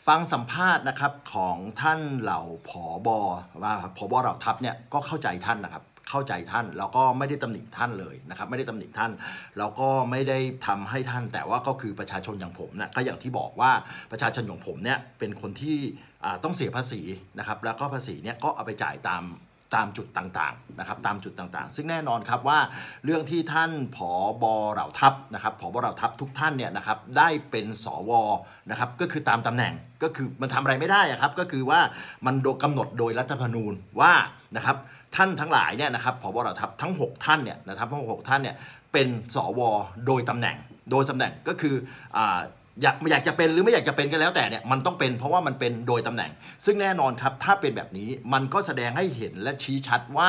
ฟังสัมภาษณ์นะครับของท่านเหล่าผบ.ว่าผบ.เหล่าทัพเนี่ยก็เข้าใจท่านนะครับเข้าใจท่านแล้วก็ไม่ได้ตำหนิท่านเลยนะครับไม่ได้ตำหนิท่านแล้วก็ไม่ได้ทำให้ท่านแต่ว่าก็คือประชาชนอย่างผมนะก็อย่างที่บอกว่าประชาชนอย่างผมเนี่ยเป็นคนที่ต้องเสียภาษีนะครับแล้วก็ภาษีเนี่ยก็เอาไปจ่ายตามจุดต่างๆนะครับตามจุดต่างๆซึ่งแน่นอนครับว่าเรื่องที่ท่านผบ.เหล่าทัพนะครับผบ.เหล่าทัพทุกท่านเนี่ยนะครับได้เป็นสวนะครับก็คือตามตำแหน่งก็คือมันทำอะไรไม่ได้ครับก็คือว่ามันโดนกำหนดโดยรัฐธรรมนูญว่านะครับท่านทั้งหลายเนี่ยนะครับผบ.เหล่าทัพทั้ง6ท่านเนี่ยนะครับทั้ง6ท่านเนี่ยเป็นสวโดยตำแหน่งก็คืออยากจะเป็นหรือไม่อยากจะเป็นก็แล้วแต่เนี่ยมันต้องเป็นเพราะว่ามันเป็นโดยตำแหน่งซึ่งแน่นอนครับถ้าเป็นแบบนี้มันก็แสดงให้เห็นและชี้ชัดว่า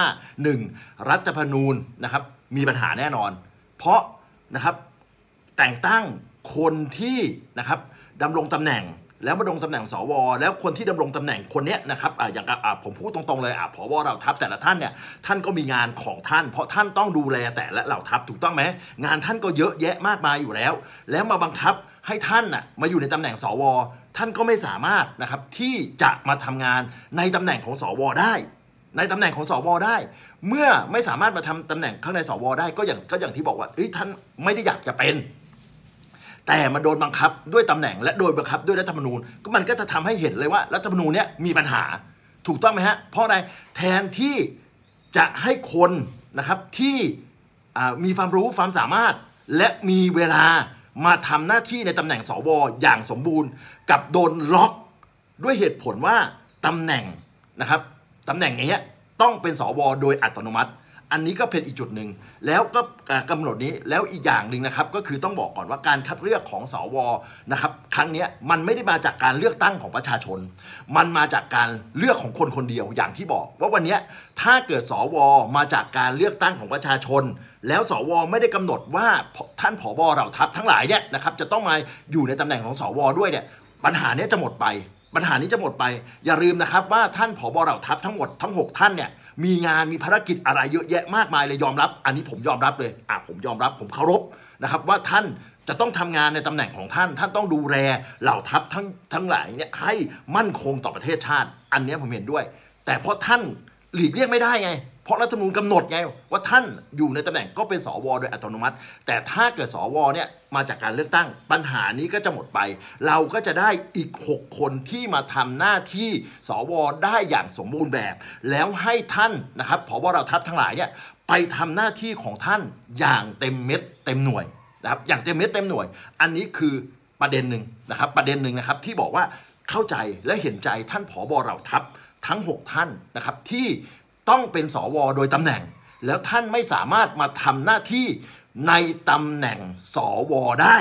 1. รัฐธรรมนูญนะครับมีปัญหาแน่นอนเพราะนะครับแต่งตั้งคนที่นะครับดำรงตำแหน่งแล้วมาดำรงตำแหน่งสวแล้วคนที่ดำรงตำแหน่งคนนี้นะครับอย่างผมพูดตรงๆเลยผบ.เหล่าทัพแต่ละท่านเนี่ยท่านก็มีงานของท่านเพราะท่านต้องดูแลแต่ละเหล่าทัพถูกต้องไหมงานท่านก็เยอะแยะมากมายอยู่แล้วมาบังคับให้ท่านมาอยู่ในตำแหน่งสวท่านก็ไม่สามารถนะครับที่จะมาทำงานในตำแหน่งของสวได้ในตำแหน่งของสวได้เมื่อไม่สามารถมาทำตำแหน่งข้างในสวได้ก็อย่างที่บอกว่าท่านไม่ได้อยากจะเป็นแต่มันโดนบังคับด้วยตำแหน่งและโดยบังคับด้วยรัฐธรรมนูญก็มันก็จะทำให้เห็นเลยว่ารัฐธรรมนูญเนี้ยมีปัญหาถูกต้องไหมฮะเพราะอะไรแทนที่จะให้คนนะครับที่มีความรู้ความสามารถและมีเวลามาทำหน้าที่ในตำแหน่งสวอย่างสมบูรณ์กับโดนล็อกด้วยเหตุผลว่าตำแหน่งนะครับตำแหน่งนี้ต้องเป็นสวโดยอัตโนมัติอันนี้ก็เป็นอีกจุดหนึ่งแล้วก็กำหนดนี้แล้วอีกอย่างหนึ่งนะครับก็คือต้องบอกก่อนว่าการคัดเลือกของสวนะครับครั้งนี้มันไม่ได้มาจากการเลือกตั้งของประชาชนมันมาจากการเลือกของคนคนเดียวอย่างที่บอกว่าวันนี้ถ้าเกิดสวมาจากการเลือกตั้งของประชาชนแล้วสวไม่ได้กำหนดว่าท่านผบ.เหล่าทัพทั้งหลายเนี่ยนะครับจะต้องมาอยู่ในตำแหน่งของสวด้วยเนี่ยปัญหานี้จะหมดไปอย่าลืมนะครับว่าท่านผบ.เหล่าทัพทั้งหมดทั้ง6ท่านเนี่ยมีงานมีภารกิจอะไรเยอะแยะมากมายเลยยอมรับอันนี้ผมยอมรับเลยผมยอมรับผมเคารพนะครับว่าท่านจะต้องทำงานในตำแหน่งของท่านต้องดูแลเหล่าทัพทั้งหลายเนี่ยให้มั่นคงต่อประเทศชาติอันนี้ผมเห็นด้วยแต่เพราะท่านหลีกเลี่ยงไม่ได้ไงเพราะรัฐธรรมนูญกำหนดไงว่าท่านอยู่ในตำแหน่งก็เป็นสวโดยอัตโนมัติแต่ถ้าเกิดสวเนี่ยมาจากการเลือกตั้งปัญหานี้ก็จะหมดไปเราก็จะได้อีก6คนที่มาทำหน้าที่สวได้อย่างสมบูรณ์แบบแล้วให้ท่านนะครับผบ.เหล่าทัพทั้งหลายเนี่ยไปทำหน้าที่ของท่านอย่างเต็มเม็ดเต็มหน่วยนะครับอย่างเต็มเม็ดเต็มหน่วยอันนี้คือประเด็นหนึ่งนะครับที่บอกว่าเข้าใจและเห็นใจท่านผบ.เหล่าทัพทั้ง6ท่านนะครับที่ต้องเป็นสวโดยตำแหน่งแล้วท่านไม่สามารถมาทำหน้าที่ในตำแหน่งสวได้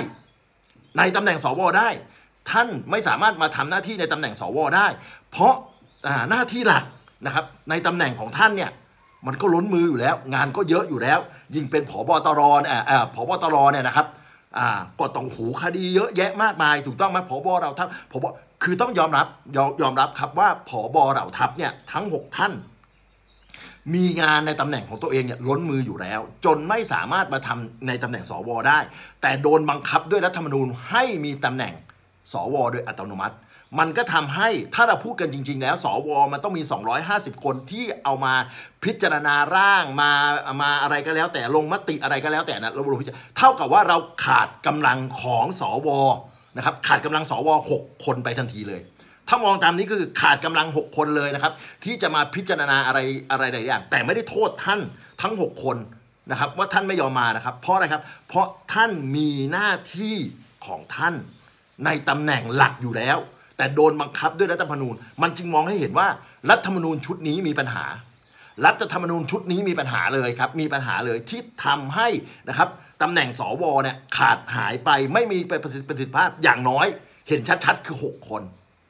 ท่านไม่สามารถมาทำหน้าที่ในตำแหน่งสวได้เพราะหน้าที่หลักนะครับในตำแหน่งของท่านเนี่ยมันก็ล้นมืออยู่แล้วงานก็เยอะอยู่แล้วยิ่งเป็นผบ.ตรเนี่ยนะครับก็ต้องหูคดีเยอะแยะมากมายถูกต้องไหมผบ.เหล่าทัพคือต้องยอมรับครับว่าผบ.เหล่าทัพเนี่ยทั้ง6ท่านมีงานในตำแหน่งของตัวเองเนี่ยล้นมืออยู่แล้วจนไม่สามารถมาทำในตำแหน่งสวได้แต่โดนบังคับด้วยรัฐธรรมนูญให้มีตำแหน่งสวโดยอัตโนมัติมันก็ทำให้ถ้าเราพูดกันจริงๆแล้วสวมันต้องมี250คนที่เอามาพิจารณาร่างมาอะไรก็แล้วแต่ลงมติอะไรก็แล้วแต่นะเราลงพิจารณาเท่ากับว่าเราขาดกำลังของสวนะครับขาดกำลังสว6คนไปทันทีเลยถ้ามองตามนี้คือขาดกำลัง6คนเลยนะครับที่จะมาพิจารณาอะไรหลายอย่างแต่ไม่ได้โทษท่านทั้ง6คนนะครับว่าท่านไม่ยอมมานะครับเพราะอะไรครับเพราะท่านมีหน้าที่ของท่านในตำแหน่งหลักอยู่แล้วแต่โดนบังคับด้วยรัฐธรรมนูญมันจึงมองให้เห็นว่ารัฐธรรมนูญชุดนี้มีปัญหารัฐธรรมนูญชุดนี้มีปัญหาเลยครับมีปัญหาเลยที่ทำให้นะครับตำแหน่งสวเนี่ยขาดหายไปไม่มีประสิทธิภาพอย่างน้อยเห็นชัดๆคือ6คน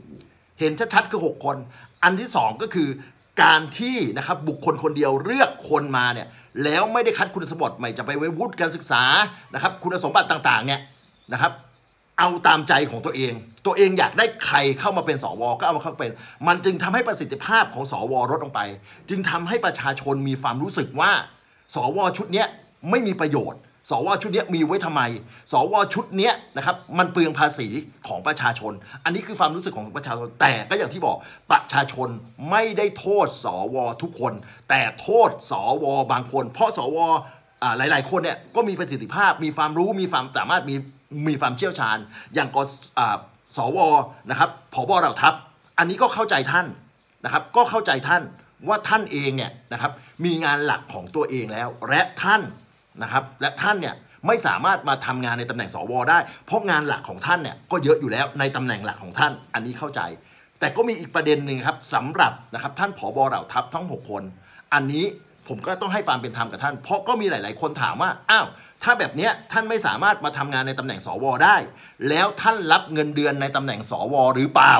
อันที่2ก็คือการที่นะครับบุคคลคนเดียวเลือกคนมาเนี่ยแล้วไม่ได้คัดคุณสมบัติไม่จะไปวุฒิการศึกษานะครับคุณสมบัติต่างๆเนี่ยนะครับเอาตามใจของตัวเองอยากได้ใครเข้ามาเป็นสวก็เอามาเข้าเป็นมันจึงทำให้ประสิทธิภาพของสวลดลงไปจึงทำให้ประชาชนมีความรู้สึกว่าสวชุดนี้ไม่มีประโยชน์สวชุดนี้มีไว้ทำไมสวชุดนี้นะครับมันเปลืองภาษีของประชาชนอันนี้คือความรู้สึกของประชาชนแต่ก็อย่างที่บอกประชาชนไม่ได้โทษสวทุกคนแต่โทษสวบางคนเพราะสวหลายๆคนเนี่ยก็มีประสิทธิภาพมีความรู้มีความสามารถมีความเชี่ยวชาญอย่างสวนะครับผบ.เหล่าทัพอันนี้ก็เข้าใจท่านนะครับก็เข้าใจท่านว่าท่านเองเนี่ยนะครับมีงานหลักของตัวเองแล้วและท่านนะครับและท่านเนี่ยไม่สามารถมาทำงานในตำแหน่งสวได้เพราะงานหลักของท่านเนี่ยก็เยอะอยู่แล้วในตำแหน่งหลักของท่านอันนี้เข้าใจแต่ก็มีอีกประเด็นหนึ่งครับสำหรับนะครับท่านผบ.เหล่าทัพทั้ง6คนอันนี้ผมก็ต้องให้ความเป็นธรรมกับท่านเพราะก็มีหลายๆคนถามว่าอ้าวถ้าแบบนี้ท่านไม่สามารถมาทำงานในตำแหน่งสวได้แล้วท่านรับเงินเดือนในตำแหน่งสวหรือเปล่า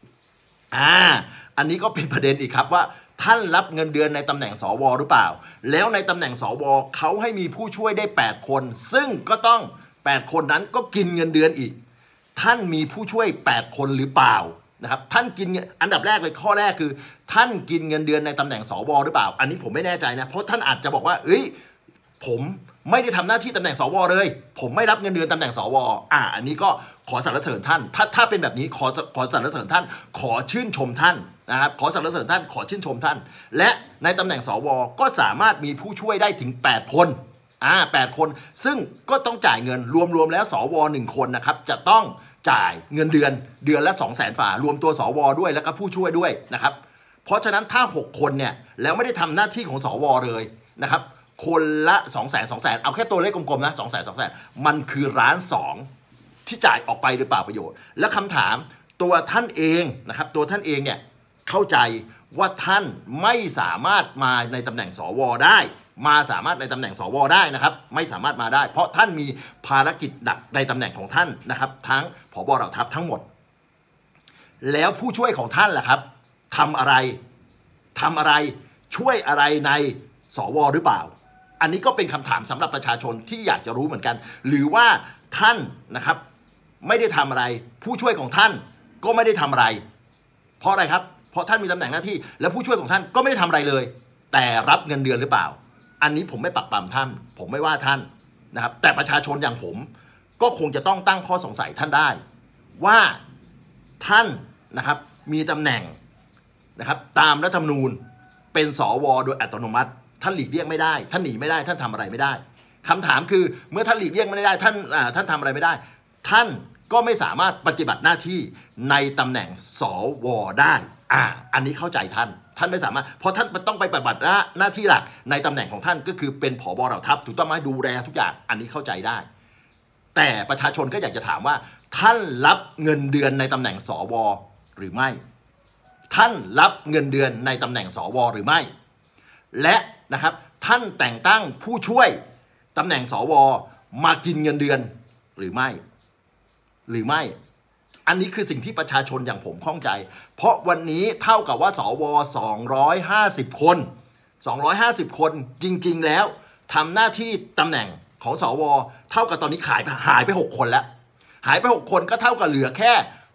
อันนี้ก็เป็นประเด็นอีกครับว่าท่านรับเงินเดือนในตำแหน่งสวหรือเปล่าแล้วในตำแหน่งสวเขาให้มีผู้ช่วยได้8คนซึ่งก็ต้อง8คนนั้นก็กินเงินเดือนอีกท่านมีผู้ช่วย8คนหรือเปล่านะครับท่านกินอันดับแรกเลยข้อแรกคือท่านกินเงินเดือนในตำแหน่งสวหรือเปล่าอันนี้ผมไม่แน่ใจนะเพราะท่านอาจจะบอกว่าผมไม่ได้ทำหน้าที่ตำแหน่งสวเลยผมไม่รับเงินเดือนตำแหน่งสวอันนี้ก็ขอสรรเสริญท่านถ้าเป็นแบบนี้ขอสรรเสริญท่านขอชื่นชมท่านนะครับขอสรรเสริญท่านขอชื่นชมท่านและในตำแหน่งสวก็สามารถมีผู้ช่วยได้ถึง8คน8คนซึ่งก็ต้องจ่ายเงินรวมแล้วสว1คนนะครับจะต้องจ่ายเงินเดือนละ 200,000 ฝ่ารวมตัวสวด้วยแล้วก็ผู้ช่วยด้วยนะครับเพราะฉะนั้นถ้า6คนเนี่ยแล้วไม่ได้ทำหน้าที่ของสวเลยนะครับคนละ200,000เอาแค่ตัวเลขกลมๆนะ200,000มันคือ1,200,000ที่จ่ายออกไปโดยเปล่าประโยชน์และคำถามตัวท่านเองนะครับตัวท่านเองเนี่ยเข้าใจว่าท่านไม่สามารถมาในตำแหน่งสวได้สามารถในตำแหน่งสวได้นะครับไม่สามารถมาได้เพราะท่านมีภารกิจหนักในตำแหน่งของท่านนะครับทั้งผบ.เหล่าทัพทั้งหมดแล้วผู้ช่วยของท่านล่ะครับทำอะไรช่วยอะไรในสวหรือเปล่าอันนี้ก็เป็นคำถามสำหรับประชาชนที่อยากจะรู้เหมือนกันหรือว่าท่านนะครับไม่ได้ทำอะไรผู้ช่วยของท่านก็ไม่ได้ทำอะไรเพราะอะไรครับเพราะท่านมีตำแหน่งหน้าที่และผู้ช่วยของท่านก็ไม่ได้ทำอะไรเลยแต่รับเงินเดือนหรือเปล่าอันนี้ผมไม่ปักปำท่านผมไม่ว่าท่านนะครับแต่ประชาชนอย่างผมก็คงจะต้องตั้งข้อสงสัยท่านได้ว่าท่านนะครับมีตำแหน่งนะครับตามรัฐธรรมนูญเป็นสวโดยอัตโนมัติท่านหลีกเลี่ยงไม่ได้ท่านหนีไม่ได้ท่านทำอะไรไม่ได้คำถามคือเมื่อท่านหลีกเลี่ยงไม่ได้ท่านทำอะไรไม่ได้ท่านก็ไม่สามารถปฏิบัติหน้าที่ในตำแหน่งสวได้อันนี้เข้าใจท่านไม่สามารถเพราะท่านต้องไปปฏิบัติหน้าที่หลักในตำแหน่งของท่านก็คือเป็นผบ.เหล่าทัพถูกต้องไหมดูแลทุกอย่างอันนี้เข้าใจได้แต่ประชาชนก็อยากจะถามว่าท่านรับเงินเดือนในตำแหน่งสวหรือไม่ท่านรับเงินเดือนในตำแหน่งสวหรือไม่และนะครับท่านแต่งตั้งผู้ช่วยตำแหน่งสวมากินเงินเดือนหรือไม่อันนี้คือสิ่งที่ประชาชนอย่างผมข้องใจเพราะวันนี้เท่ากับว่าสว250 คน250 คนจริงๆแล้วทำหน้าที่ตำแหน่งของสวเท่ากับตอนนี้หายไป6คนแล้วหายไป6คนก็เท่ากับเหลือแค่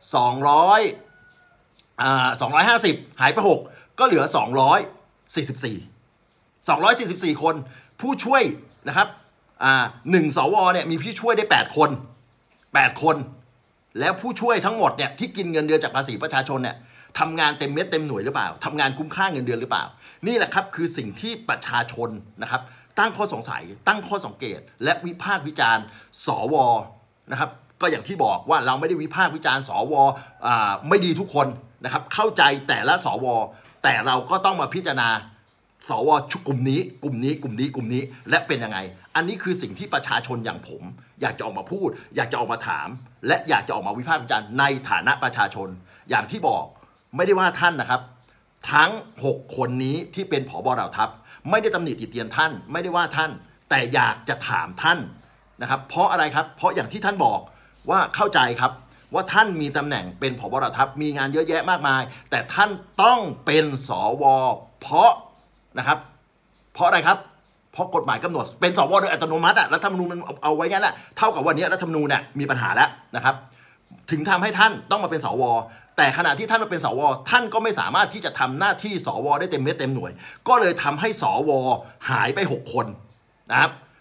250หายไป6ก็เหลือ244คนผู้ช่วยนะครับ1สวเนี่ยมีผู้ช่วยได้8คนแล้วผู้ช่วยทั้งหมดเนี่ยที่กินเงินเดือนจากภาษีประชาชนเนี่ยทำงานเต็มเม็ดเต็มหน่วยหรือเปล่าทำงานคุ้มค่าเงินเดือนหรือเปล่านี่แหละครับคือสิ่งที่ประชาชนนะครับตั้งข้อสงสัยตั้งข้อสังเกตและวิพากษ์วิจารณ์สวนะครับก็อย่างที่บอกว่าเราไม่ได้วิพากษ์วิจารณ์สวไม่ดีทุกคนนะครับเข้าใจแต่ละสวแต่เราก็ต้องมาพิจารณาสวกลุ่มนี้และเป็นยังไงอันนี้คือสิ่งที่ประชาชนอย่างผมอยากจะออกมาพูดอยากจะออกมาถามและอยากจะออกมาวิพากษ์วิจารณ์ในฐานะประชาชนอย่างที่บอกไม่ได้ว่าท่านนะครับทั้ง6คนนี้ที่เป็นผบ.เหล่าทัพไม่ได้ตำหนิติเตียนท่านไม่ได้ว่าท่านแต่อยากจะถามท่านนะครับเพราะอะไรครับเพราะอย่างที่ท่านบอกว่าเข้าใจครับว่าท่านมีตำแหน่งเป็นผบ.เหล่าทัพมีงานเยอะแยะมากมายแต่ท่านต้องเป็นสวเพราะนะครับเพราะอะไรครับเพราะกฎหมายกำหนดเป็นสวโดยอัตโนมัติรัฐธรรมนูญมันเอาไว้งั้นแหละเท่ากับวันนี้รัฐธรรมนูญเนี่ยมีปัญหาแล้วนะครับถึงทำให้ท่านต้องมาเป็นสวแต่ขณะที่ท่านมาเป็นสวท่านก็ไม่สามารถที่จะทำหน้าที่สวได้เต็มเม็ดเต็มหน่วยก็เลยทำให้สวหายไป6คนนะครับ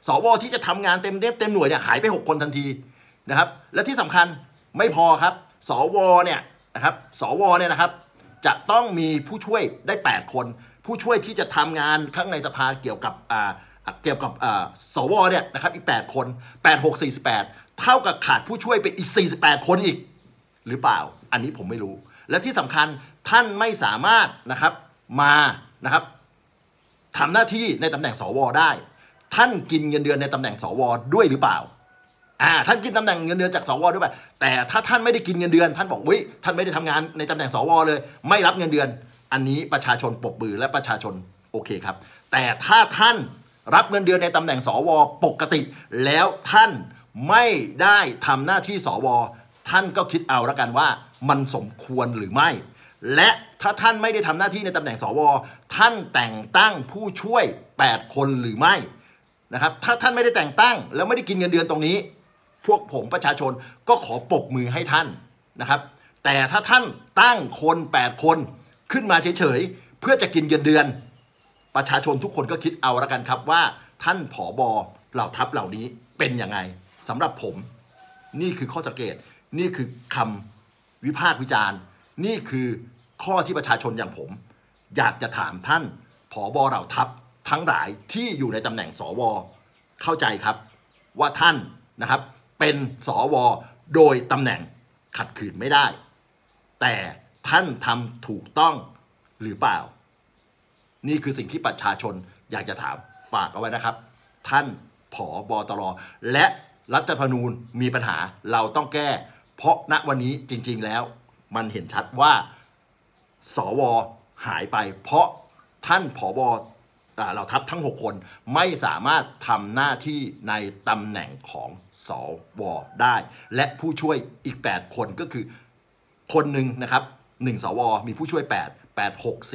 สวที่จะทำงานเต็มหน่วยเนี่ยหายไป6คนทันทีนะครับและที่สำคัญไม่พอครับสวเนี่ยนะครับจะต้องมีผู้ช่วยได้8คนผู้ช่วยที่จะทำงานข้างในสภาเกี่ยวกับสวเนี่ยนะครับอีก8คน8 6 48เท่ากับขาดผู้ช่วยไปอีก48คนอีกหรือเปล่าอันนี้ผมไม่รู้และที่สำคัญท่านไม่สามารถนะครับมานะครับทำหน้าที่ในตำแหน่งสวได้ท่านกินเงินเดือนในตำแหน่งสวด้วยหรือเปล่าท่านกินตำแหน่งเงินเดือนจากสวด้วยป่ะแต่ถ้าท่านไม่ได้กินเงินเดือนท่านบอกท่านไม่ได้ทำงานในตำแหน่งสวเลยไม่รับเงินเดือนอันนี้ประชาชนปรบมือและประชาชนโอเคครับแต่ถ้าท่านรับเงินเดือนในตำแหน่งสวปกติแล้วท่านไม่ได้ทำหน้าที่สวท่านก็คิดเอาละกันว่ามันสมควรหรือไม่และถ้าท่านไม่ได้ทำหน้าที่ในตำแหน่งสวท่านแต่งตั้งผู้ช่วย8คนหรือไม่นะครับถ้าท่านไม่ได้แต่งตั้งแล้วไม่ได้กินเงินเดือนตรงนี้พวกผมประชาชนก็ขอปรบมือให้ท่านนะครับแต่ถ้าท่านตั้งคน8คนขึ้นมาเฉยๆเพื่อจะกินเงินเดือนประชาชนทุกคนก็คิดเอาละกันครับว่าท่านผบ.เหล่าทัพเหล่านี้เป็นยังไงสำหรับผมนี่คือข้อสังเกตนี่คือคำวิพากษ์วิจารณ์นี่คือข้อที่ประชาชนอย่างผมอยากจะถามท่านผบ.เหล่าทัพทั้งหลายที่อยู่ในตำแหน่งสวเข้าใจครับว่าท่านนะครับเป็นสวโดยตำแหน่งขัดขืนไม่ได้แต่ท่านทำถูกต้องหรือเปล่านี่คือสิ่งที่ประชาชนอยากจะถามฝากเอาไว้นะครับท่านผบ.ตร.และรัฐธรรมนูญมีปัญหาเราต้องแก้เพราะณวันนี้จริงๆแล้วมันเห็นชัดว่าสวหายไปเพราะท่านผบ.เหล่าทัพทั้ง6คนไม่สามารถทำหน้าที่ในตำแหน่งของสวได้และผู้ช่วยอีก8คนก็คือคนหนึ่งนะครับ1สวมีผู้ช่วย8 8 6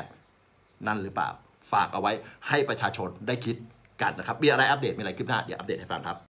48นั่นหรือเปล่าฝากเอาไว้ให้ประชาชนได้คิดกันนะครับมีอะไรอัปเดตมีอะไรคืบหน้าเดี๋ยวอัปเดตให้ฟังครับ